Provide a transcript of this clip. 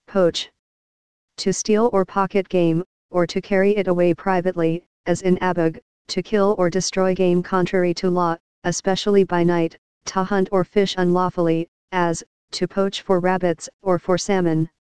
Poach. To steal or pocket game, or to carry it away privately, as in abug, to kill or destroy game contrary to law, especially by night, to hunt or fish unlawfully, as, to poach for rabbits or for salmon.